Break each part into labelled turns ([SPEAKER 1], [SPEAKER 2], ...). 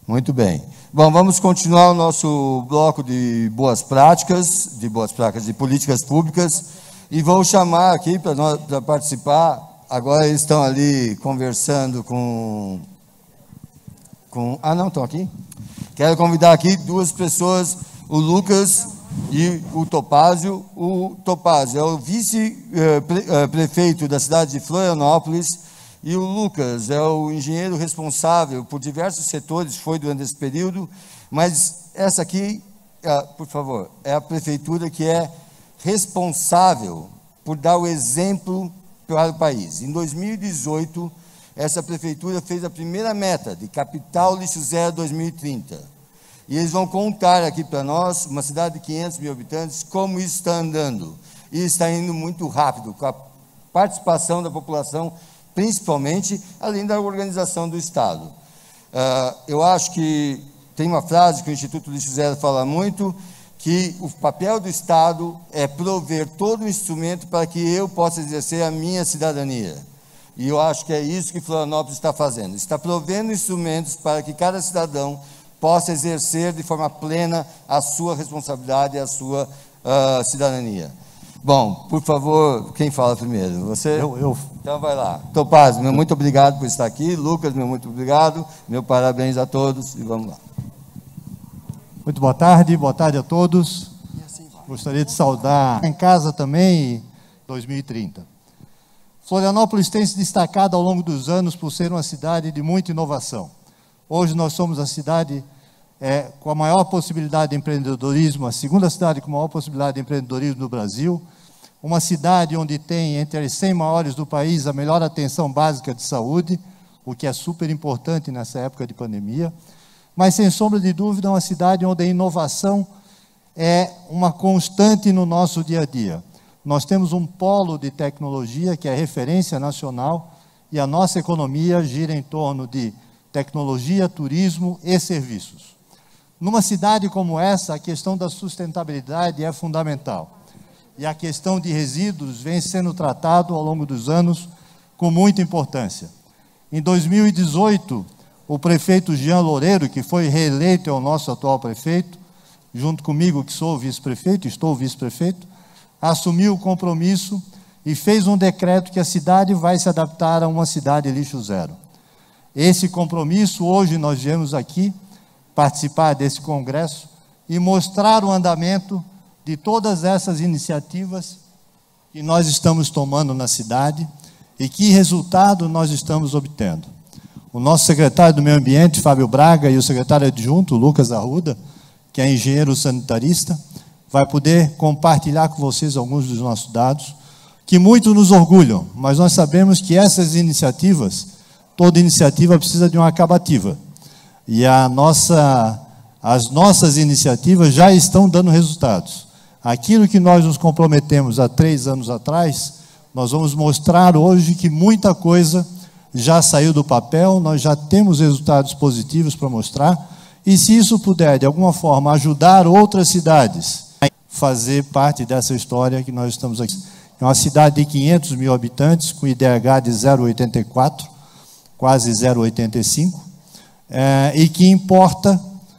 [SPEAKER 1] Muito bem. Bom, vamos continuar o nosso bloco de boas práticas de políticas públicas, e vou chamar aqui para participar. Agora eles estão ali conversando com... Ah, não, estão aqui? Quero convidar aqui duas pessoas, o Lucas e o Topázio. O Topázio é o vice-prefeito da cidade de Florianópolis, e o Lucas é o engenheiro responsável por diversos setores, foi durante esse período, mas essa aqui, por favor, é a prefeitura que é responsável por dar o exemplo para o país. Em 2018, essa prefeitura fez a primeira meta de capital lixo zero 2030. E eles vão contar aqui para nós, uma cidade de 500 mil habitantes, como isso está andando. E está indo muito rápido, com a participação da população, principalmente, além da organização do Estado. Eu acho que tem uma frase que o Instituto Lixo Zero fala muito, que o papel do Estado é prover todo o instrumento para que eu possa exercer a minha cidadania. E eu acho que é isso que Florianópolis está fazendo. Está provendo instrumentos para que cada cidadão possa exercer de forma plena a sua responsabilidade e a sua cidadania. Bom, por favor, quem fala primeiro? Você?
[SPEAKER 2] Eu.
[SPEAKER 1] Então vai lá. Topázio, meu muito obrigado por estar aqui. Lucas, meu muito obrigado. Meu parabéns a todos e vamos lá.
[SPEAKER 2] Muito boa tarde a todos. Gostaria de saudar em casa também 2030. Florianópolis tem se destacado ao longo dos anos por ser uma cidade de muita inovação. Hoje nós somos a cidade com a maior possibilidade de empreendedorismo, a segunda cidade com a maior possibilidade de empreendedorismo no Brasil, uma cidade onde tem entre as 100 maiores do país a melhor atenção básica de saúde, o que é super importante nessa época de pandemia, mas sem sombra de dúvida uma cidade onde a inovação é uma constante no nosso dia a dia. Nós temos um polo de tecnologia que é referência nacional e a nossa economia gira em torno de tecnologia, turismo e serviços. Numa cidade como essa, a questão da sustentabilidade é fundamental. E a questão de resíduos vem sendo tratado ao longo dos anos com muita importância. Em 2018, o prefeito Jean Loureiro, que foi reeleito, é o nosso atual prefeito, junto comigo, que sou vice-prefeito, estou vice-prefeito, assumiu o compromisso e fez um decreto que a cidade vai se adaptar a uma cidade lixo zero. Esse compromisso, hoje nós viemos aqui participar desse congresso e mostrar o andamento de todas essas iniciativas que nós estamos tomando na cidade e que resultado nós estamos obtendo. O nosso secretário do Meio Ambiente, Fábio Braga, e o secretário adjunto, Lucas Arruda, que é engenheiro sanitarista, vai poder compartilhar com vocês alguns dos nossos dados, que muito nos orgulham, mas nós sabemos que essas iniciativas, toda iniciativa precisa de uma acabativa. E as nossas iniciativas já estão dando resultados. Aquilo que nós nos comprometemos há 3 anos atrás, nós vamos mostrar hoje que muita coisa já saiu do papel, nós já temos resultados positivos para mostrar, e se isso puder, de alguma forma, ajudar outras cidades a fazer parte dessa história que nós estamos aqui. É uma cidade de 500 mil habitantes, com IDH de 0,84, quase 0,85, e que importa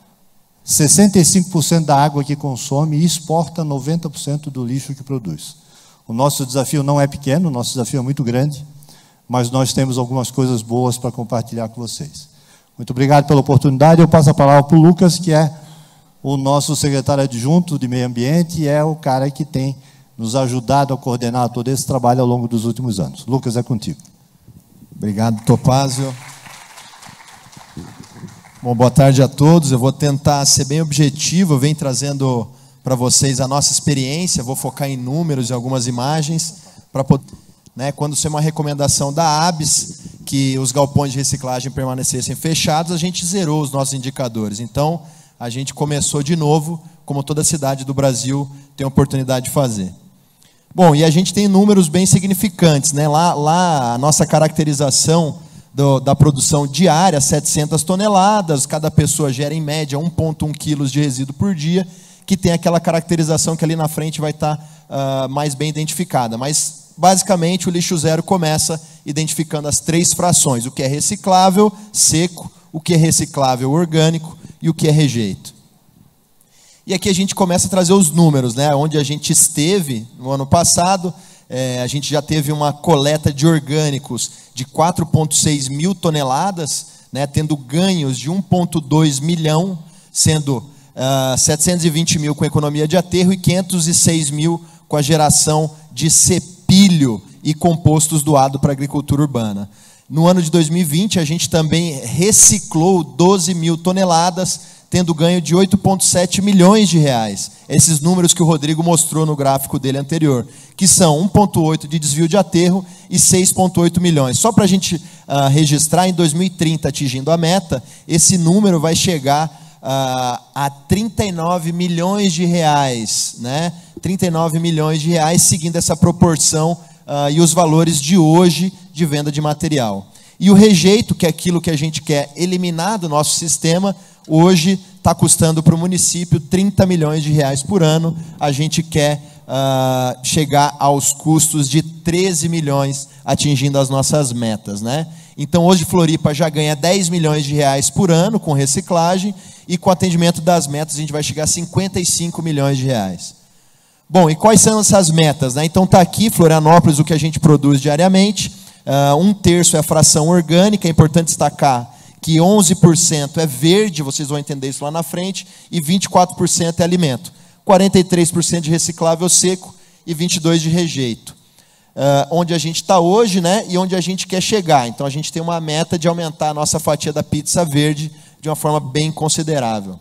[SPEAKER 2] 65% da água que consome e exporta 90% do lixo que produz. O nosso desafio não é pequeno, o nosso desafio é muito grande, mas nós temos algumas coisas boas para compartilhar com vocês. Muito obrigado pela oportunidade. Eu passo a palavra para o Lucas, que é o nosso secretário adjunto de Meio Ambiente e é o cara que tem nos ajudado a coordenar todo esse trabalho ao longo dos últimos anos. Lucas, é contigo.
[SPEAKER 3] Obrigado, Topázio. Bom, boa tarde a todos. Eu vou tentar ser bem objetivo, eu venho trazendo para vocês a nossa experiência, vou focar em números e algumas imagens, para poder, quando isso é uma recomendação da ABS, que os galpões de reciclagem permanecessem fechados, a gente zerou os nossos indicadores. Então, a gente começou de novo, como toda cidade do Brasil tem a oportunidade de fazer. Bom, e a gente tem números bem significantes, Lá a nossa caracterização da produção diária, 700 toneladas, cada pessoa gera em média 1,1 quilos de resíduo por dia, que tem aquela caracterização que ali na frente vai estar mais bem identificada. Mas, basicamente, o lixo zero começa identificando as 3 frações, o que é reciclável, seco, o que é reciclável orgânico e o que é rejeito. E aqui a gente começa a trazer os números, né? Onde a gente esteve no ano passado, a gente já teve uma coleta de orgânicos de 4,6 mil toneladas, né? Tendo ganhos de 1,2 milhão, sendo 720 mil com economia de aterro e 506 mil com a geração de cepilho e compostos doado para a agricultura urbana. No ano de 2020, a gente também reciclou 12 mil toneladas, tendo ganho de 8,7 milhões de reais. Esses números que o Rodrigo mostrou no gráfico dele anterior, que são 1,8 de desvio de aterro e 6,8 milhões. Só para a gente registrar, em 2030, atingindo a meta, esse número vai chegar a 39 milhões de reais, né? 39 milhões de reais, seguindo essa proporção e os valores de hoje de venda de material. E o rejeito, que é aquilo que a gente quer eliminar do nosso sistema, hoje está custando para o município 30 milhões de reais por ano. A gente quer chegar aos custos de 13 milhões, atingindo as nossas metas, né? Então, hoje Floripa já ganha 10 milhões de reais por ano com reciclagem, e com o atendimento das metas a gente vai chegar a 55 milhões de reais. Bom, e quais são essas metas, né? Então está aqui, Florianópolis, o que a gente produz diariamente. 1/3 é a fração orgânica. É importante destacar que 11% é verde, vocês vão entender isso lá na frente, e 24% é alimento. 43% de reciclável seco e 22% de rejeito. Onde a gente está hoje, né, e onde a gente quer chegar. Então a gente tem uma meta de aumentar a nossa fatia da pizza verde de uma forma bem considerável.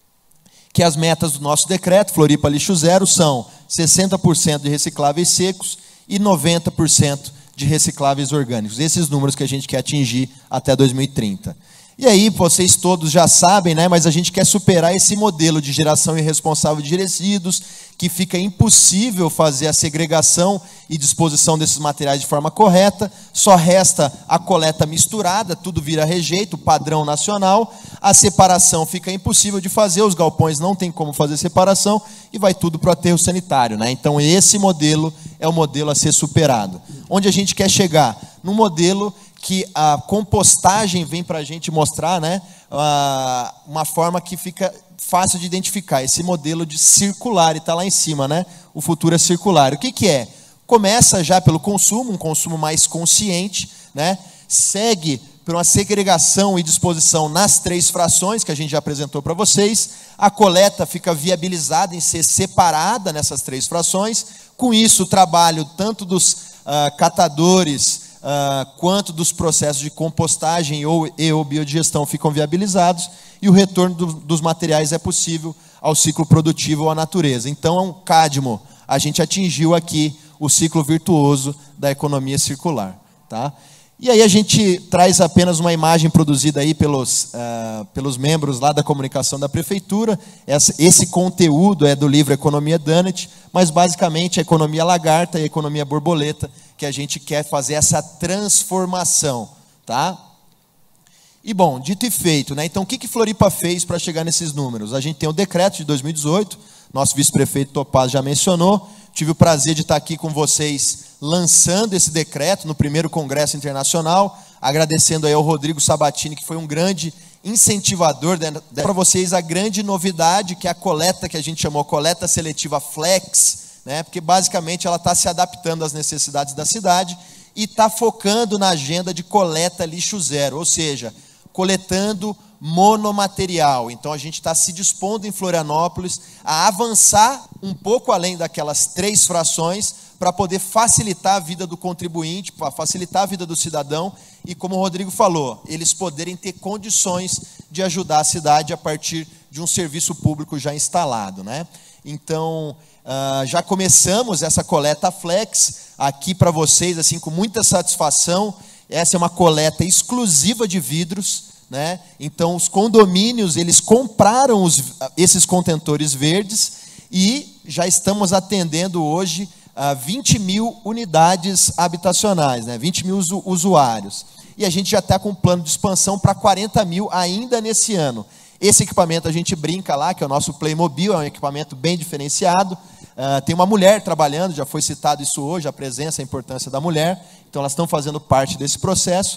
[SPEAKER 3] Que as metas do nosso decreto, Floripa Lixo Zero, são 60% de recicláveis secos e 90% de recicláveis orgânicos. Esses números que a gente quer atingir até 2030. E aí, vocês todos já sabem, né, mas a gente quer superar esse modelo de geração irresponsável de resíduos, que fica impossível fazer a segregação e disposição desses materiais de forma correta, só resta a coleta misturada, tudo vira rejeito, padrão nacional, a separação fica impossível de fazer, os galpões não tem como fazer separação, e vai tudo para o aterro sanitário, né? Então esse modelo é o modelo a ser superado. Onde a gente quer chegar? Num modelo que a compostagem vem para a gente mostrar, né, uma forma que fica fácil de identificar, esse modelo de circular, e está lá em cima, né? O futuro é circular. O que é? Começa já pelo consumo, um consumo mais consciente, né? Segue por uma segregação e disposição nas 3 frações que a gente já apresentou para vocês. A coleta fica viabilizada em ser separada nessas 3 frações. Com isso, o trabalho tanto dos catadores quanto dos processos de compostagem ou biodigestão ficam viabilizados, e o retorno dos materiais é possível ao ciclo produtivo ou à natureza. Então, Cadmo, a gente atingiu aqui o ciclo virtuoso da economia circular, tá? E aí a gente traz apenas uma imagem produzida aí pelos membros lá da comunicação da prefeitura. Esse conteúdo é do livro Economia Dunnett, mas basicamente a economia lagarta e a economia borboleta, que a gente quer fazer essa transformação, tá? E bom, dito e feito, né? Então o que Floripa fez para chegar nesses números? A gente tem o decreto de 2018, nosso vice-prefeito Topaz já mencionou. Tive o prazer de estar aqui com vocês lançando esse decreto no primeiro Congresso Internacional, agradecendo aí ao Rodrigo Sabatini, que foi um grande incentivador para vocês a grande novidade, que é a coleta que a gente chamou coleta seletiva Flex, né? Porque basicamente ela está se adaptando às necessidades da cidade e está focando na agenda de coleta lixo zero, ou seja, coletando monomaterial. Então a gente está se dispondo em Florianópolis a avançar um pouco além daquelas 3 frações para poder facilitar a vida do contribuinte, para facilitar a vida do cidadão e, como o Rodrigo falou, eles poderem ter condições de ajudar a cidade a partir de um serviço público já instalado, né? Então, já começamos essa coleta Flex aqui para vocês, assim, com muita satisfação. Essa é uma coleta exclusiva de vidros, né? Então, os condomínios, eles compraram esses contentores verdes e já estamos atendendo hoje 20 mil unidades habitacionais, né? 20 mil usuários. E a gente já está com um plano de expansão para 40 mil ainda nesse ano. Esse equipamento a gente brinca lá, que é o nosso Playmobil, é um equipamento bem diferenciado. Tem uma mulher trabalhando, já foi citado isso hoje, a presença, a importância da mulher. Então, elas estão fazendo parte desse processo.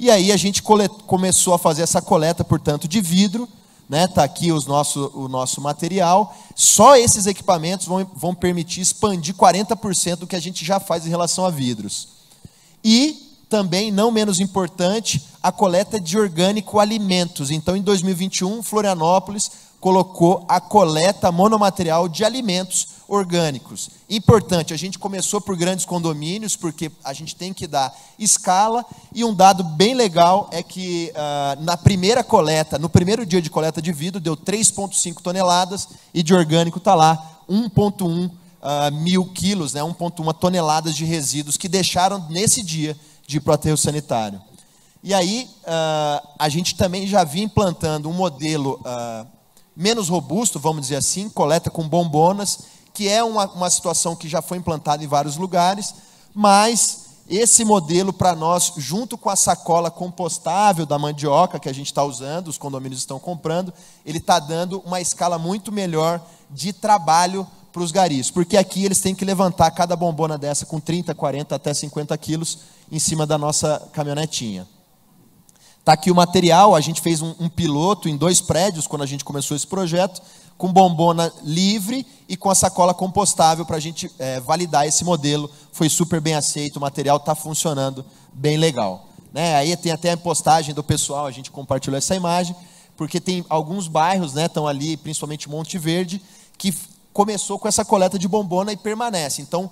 [SPEAKER 3] E aí a gente começou a fazer essa coleta, portanto, de vidro, né? Está aqui o nosso material. Só esses equipamentos vão permitir expandir 40% do que a gente já faz em relação a vidros. E também, não menos importante, a coleta de orgânico alimentos. Então, em 2021, Florianópolis colocou a coleta monomaterial de alimentos orgânicos. Importante, a gente começou por grandes condomínios, porque a gente tem que dar escala, e um dado bem legal é que na primeira coleta, no primeiro dia de coleta de vidro, deu 3,5 toneladas, e de orgânico está lá 1,1 mil quilos, né, 1,1 toneladas de resíduos que deixaram nesse dia de ir para o aterro sanitário. E aí, a gente também já vinha implantando um modelo menos robusto, vamos dizer assim, coleta com bombonas, que é uma situação que já foi implantada em vários lugares, mas esse modelo para nós, junto com a sacola compostável da mandioca que a gente está usando, os condomínios estão comprando, ele está dando uma escala muito melhor de trabalho para os garis, porque aqui eles têm que levantar cada bombona dessa com 30, 40, até 50 quilos em cima da nossa caminhonetinha. Está aqui o material, a gente fez um piloto em 2 prédios, quando a gente começou esse projeto, com bombona livre e com a sacola compostável para a gente validar esse modelo. Foi super bem aceito, o material está funcionando bem legal. Né? Aí tem até a postagem do pessoal, a gente compartilhou essa imagem, porque tem alguns bairros, né, estão ali, principalmente Monte Verde, que começou com essa coleta de bombona e permanece. Então,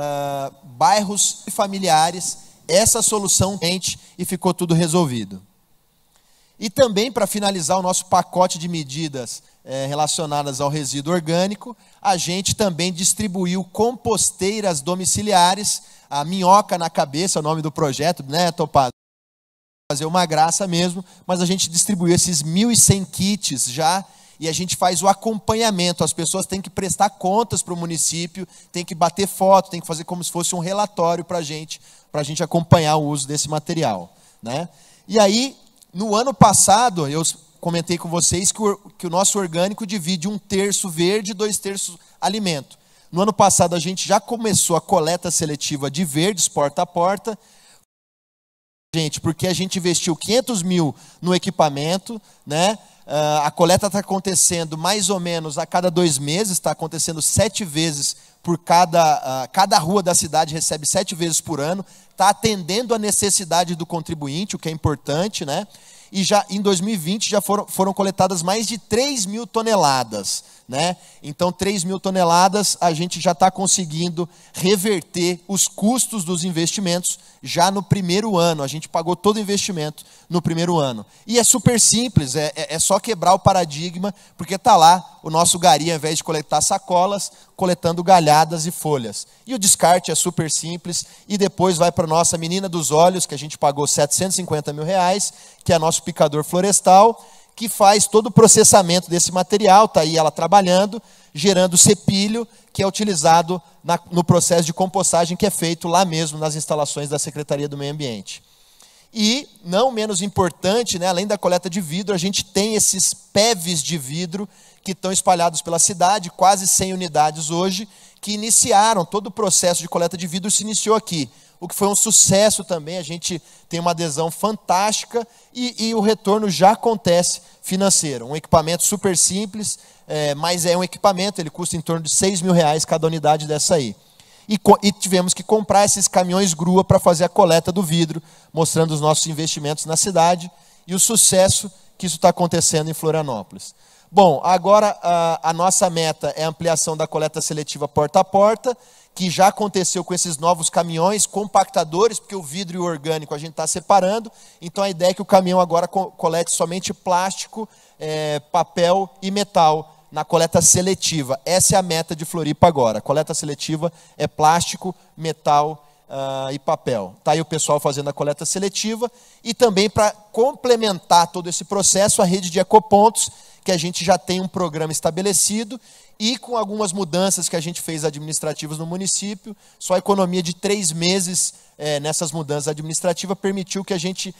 [SPEAKER 3] bairros familiares, essa solução quente e ficou tudo resolvido. E também, para finalizar o nosso pacote de medidas relacionadas ao resíduo orgânico, a gente também distribuiu composteiras domiciliares, a minhoca na cabeça, é o nome do projeto, né, Topaz? Fazer uma graça mesmo, mas a gente distribuiu esses 1.100 kits já, e a gente faz o acompanhamento. As pessoas têm que prestar contas para o município, tem que bater foto, tem que fazer como se fosse um relatório para a gente acompanhar o uso desse material. Né? E aí, no ano passado, eu comentei com vocês que o nosso orgânico divide 1/3 verde e 2/3 alimento. No ano passado, a gente já começou a coleta seletiva de verdes, porta a porta, porque a gente investiu 500 mil no equipamento, né? A coleta está acontecendo mais ou menos a cada 2 meses, está acontecendo 7 vezes por cada rua da cidade recebe 7 vezes por ano, está atendendo a necessidade do contribuinte, o que é importante, né? E já em 2020 já foram coletadas mais de 3.000 toneladas. Né? Então, 3.000 toneladas, a gente já está conseguindo reverter os custos dos investimentos já no primeiro ano. A gente pagou todo o investimento no primeiro ano. E é super simples, é só quebrar o paradigma, porque está lá o nosso gari, ao invés de coletar sacolas, coletando galhadas e folhas. E o descarte é super simples, e depois vai para a nossa menina dos olhos, que a gente pagou R$750 mil, que é nosso picador florestal, que faz todo o processamento desse material, está aí ela trabalhando, gerando cepilho, que é utilizado no processo de compostagem que é feito lá mesmo nas instalações da Secretaria do Meio Ambiente. E, não menos importante, né, além da coleta de vidro, a gente tem esses PEVs de vidro que estão espalhados pela cidade, quase 100 unidades hoje, que iniciaram todo o processo de coleta de vidro, se iniciou aqui. O que foi um sucesso também, a gente tem uma adesão fantástica e o retorno já acontece financeiro. Um equipamento super simples, mas é um equipamento, ele custa em torno de R$6 mil cada unidade dessa aí. E tivemos que comprar esses caminhões grua para fazer a coleta do vidro, mostrando os nossos investimentos na cidade e o sucesso que isso está acontecendo em Florianópolis. Bom, agora a nossa meta é a ampliação da coleta seletiva porta a porta, que já aconteceu com esses novos caminhões, compactadores, porque o vidro e o orgânico a gente está separando, então a ideia é que o caminhão agora colete somente plástico, papel e metal na coleta seletiva. Essa é a meta de Floripa agora. A coleta seletiva é plástico, metal e papel. Está aí o pessoal fazendo a coleta seletiva, e também para complementar todo esse processo, a rede de ecopontos, que a gente já tem um programa estabelecido, e com algumas mudanças que a gente fez administrativas no município, só a economia de 3 meses nessas mudanças administrativas permitiu que a gente...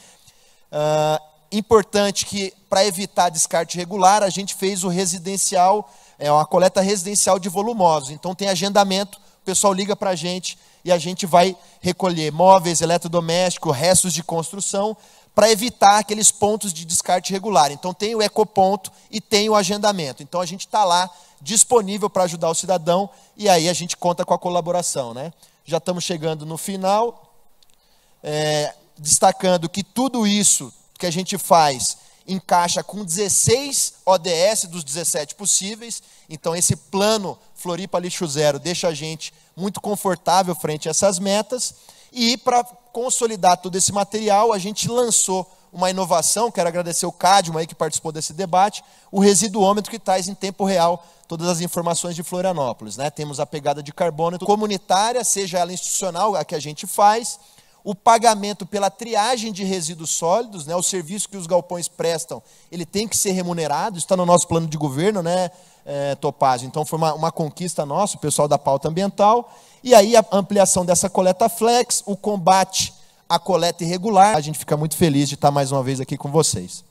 [SPEAKER 3] Importante que, para evitar descarte regular, a gente fez o residencial, uma coleta residencial de volumosos. Então tem agendamento, o pessoal liga para a gente e a gente vai recolher móveis, eletrodomésticos, restos de construção, para evitar aqueles pontos de descarte regular. Então tem o ecoponto e tem o agendamento. Então a gente está lá disponível para ajudar o cidadão e aí a gente conta com a colaboração, né? Já estamos chegando no final, destacando que tudo isso que a gente faz encaixa com 16 ODS dos 17 possíveis. Então esse plano Floripa Lixo Zero deixa a gente muito confortável frente a essas metas. E para consolidar todo esse material, a gente lançou uma inovação, quero agradecer o Cadmo aí que participou desse debate, o residuômetro que traz em tempo real todas as informações de Florianópolis, né? Temos a pegada de carbono comunitária, seja ela institucional, a que a gente faz, o pagamento pela triagem de resíduos sólidos, né? O serviço que os galpões prestam, ele tem que ser remunerado, isso está no nosso plano de governo, né, Topázio? Então foi uma conquista nossa, o pessoal da pauta ambiental, e aí a ampliação dessa coleta flex, o combate à coleta irregular. A gente fica muito feliz de estar mais uma vez aqui com vocês.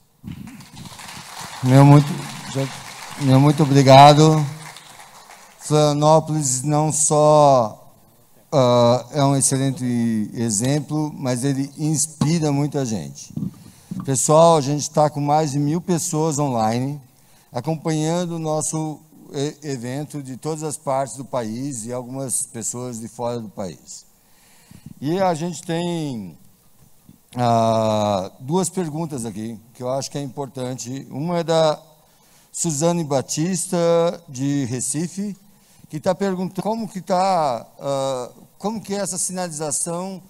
[SPEAKER 1] Muito obrigado. Florianópolis não só é um excelente exemplo, mas ele inspira muita gente. Pessoal, a gente está com mais de 1000 pessoas online, acompanhando o nosso evento de todas as partes do país e algumas pessoas de fora do país. E a gente tem duas perguntas aqui, que eu acho que é importante. Uma é da Suzane Batista, de Recife, que está perguntando como que essa sinalização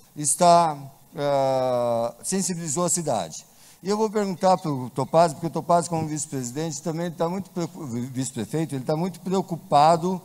[SPEAKER 1] sensibilizou a cidade. E eu vou perguntar para o Topázio, porque o Topázio, como vice-presidente, também está muito vice-prefeito, ele está muito preocupado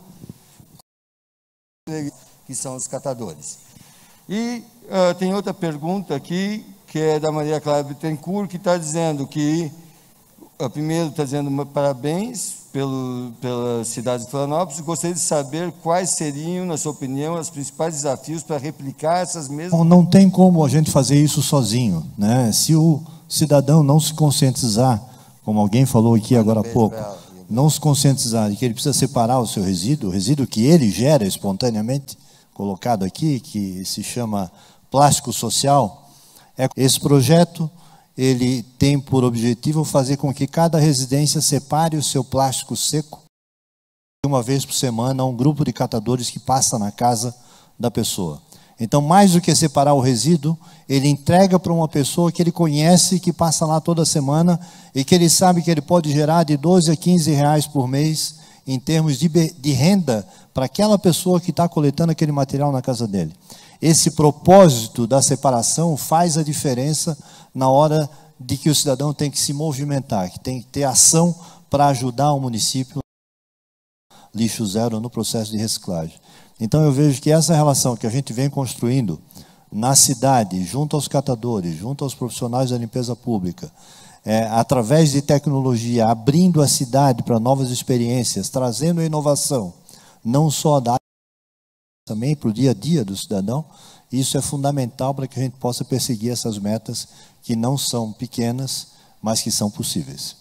[SPEAKER 1] com que são os catadores. E tem outra pergunta aqui, que é da Maria Clara Bittencourt, que está dizendo que, primeiro está dizendo parabéns pela cidade de Florianópolis, gostaria de saber quais seriam, na sua opinião, os principais desafios para replicar essas mesmas...
[SPEAKER 2] Não tem como a gente fazer isso sozinho, né? Se o cidadão não se conscientizar, como alguém falou aqui agora há pouco, não se conscientizar de que ele precisa separar o seu resíduo, o resíduo que ele gera espontaneamente, colocado aqui, que se chama plástico social, esse projeto ele tem por objetivo fazer com que cada residência separe o seu plástico seco uma vez por semana a um grupo de catadores que passa na casa da pessoa. Então, mais do que separar o resíduo, ele entrega para uma pessoa que ele conhece, que passa lá toda semana e que ele sabe que ele pode gerar de 12 a 15 reais por mês em termos de renda para aquela pessoa que está coletando aquele material na casa dele. Esse propósito da separação faz a diferença na hora de que o cidadão tem que se movimentar, que tem que ter ação para ajudar o município lixo zero no processo de reciclagem. Então eu vejo que essa relação que a gente vem construindo na cidade, junto aos catadores, junto aos profissionais da limpeza pública, através de tecnologia, abrindo a cidade para novas experiências, trazendo inovação, não só da também para o dia a dia do cidadão, isso é fundamental para que a gente possa perseguir essas metas que não são pequenas, mas que são possíveis.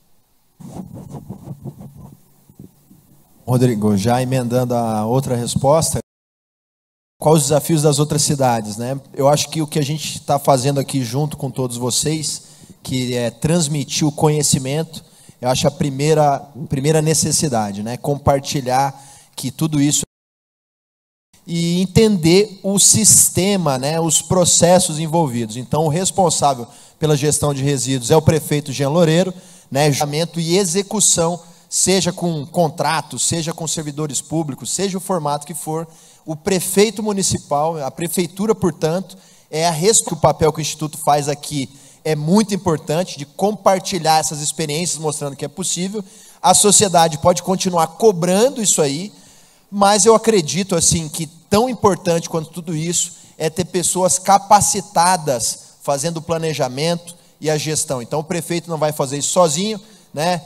[SPEAKER 3] Rodrigo, já emendando a outra resposta, quais os desafios das outras cidades, né? Eu acho que o que a gente está fazendo aqui junto com todos vocês, que é transmitir o conhecimento, eu acho a primeira necessidade, né? Compartilhar que tudo isso e entender o sistema, né? Os processos envolvidos. Então, o responsável pela gestão de resíduos é o prefeito Jean Loureiro, né? Julgamento e execução, seja com contratos, seja com servidores públicos, seja o formato que for, o prefeito municipal, a prefeitura, portanto, que o papel que o Instituto faz aqui é muito importante, de compartilhar essas experiências, mostrando que é possível. A sociedade pode continuar cobrando isso aí, mas eu acredito assim que tão importante quanto tudo isso é ter pessoas capacitadas fazendo o planejamento e a gestão. Então o prefeito não vai fazer isso sozinho, né?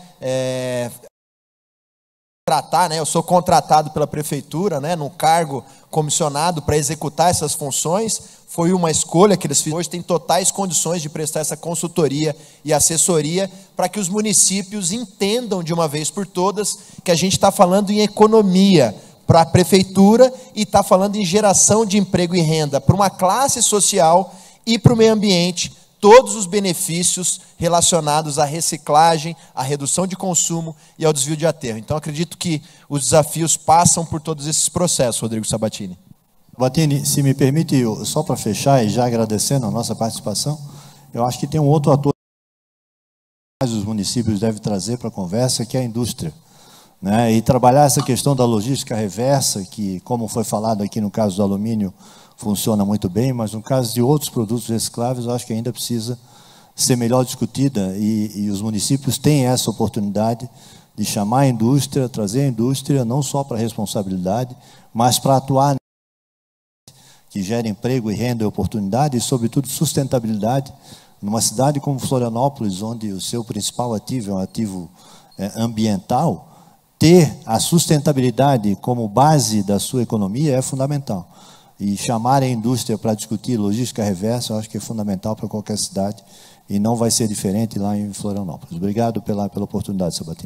[SPEAKER 3] Eu sou contratado pela prefeitura, né, num cargo comissionado para executar essas funções. Foi uma escolha que eles fizeram. Hoje tem totais condições de prestar essa consultoria e assessoria para que os municípios entendam de uma vez por todas que a gente está falando em economia para a prefeitura e está falando em geração de emprego e renda para uma classe social e para o meio ambiente, todos os benefícios relacionados à reciclagem, à redução de consumo e ao desvio de aterro. Então, acredito que os desafios passam por todos esses processos, Rodrigo Sabatini.
[SPEAKER 2] Sabatini, se me permite, só para fechar e já agradecendo a nossa participação, eu acho que tem um outro ator que os municípios devem trazer para a conversa, que é a indústria, né? E trabalhar essa questão da logística reversa, que, como foi falado aqui no caso do alumínio, funciona muito bem, mas no caso de outros produtos recicláveis, eu acho que ainda precisa ser melhor discutida, e os municípios têm essa oportunidade de chamar a indústria, trazer a indústria, não só para responsabilidade, mas para atuar que gera emprego e renda e oportunidade, e, sobretudo, sustentabilidade, numa cidade como Florianópolis, onde o seu principal ativo é um ativo ambiental. Ter a sustentabilidade como base da sua economia é fundamental. E chamar a indústria para discutir logística reversa, eu acho que é fundamental para qualquer cidade, e não vai ser diferente lá em Florianópolis. Obrigado pela oportunidade, Sabatini.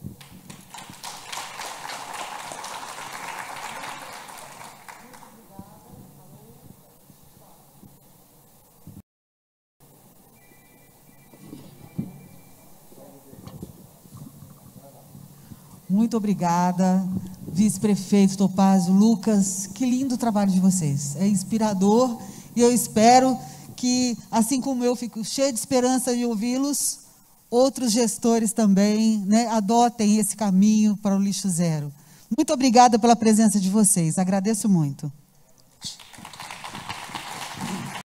[SPEAKER 4] Muito obrigada, vice-prefeito Topázio, Lucas, que lindo o trabalho de vocês, é inspirador, e eu espero que, assim como eu fico cheio de esperança de ouvi-los, outros gestores também, né, adotem esse caminho para o lixo zero. Muito obrigada pela presença de vocês, agradeço muito.